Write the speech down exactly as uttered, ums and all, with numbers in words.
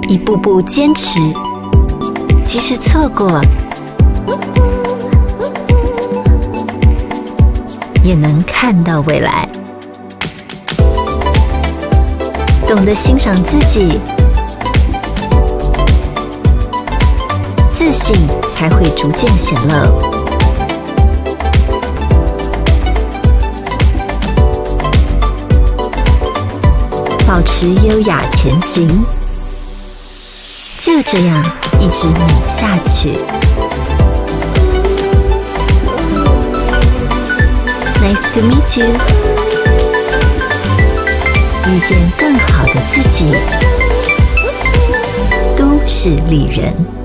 一步步坚持，即使错过，也能看到未来。懂得欣赏自己，自信才会逐渐显露。保持优雅前行，就这样一直美下去。Nice to meet you， 遇见更好的自己。都市丽人。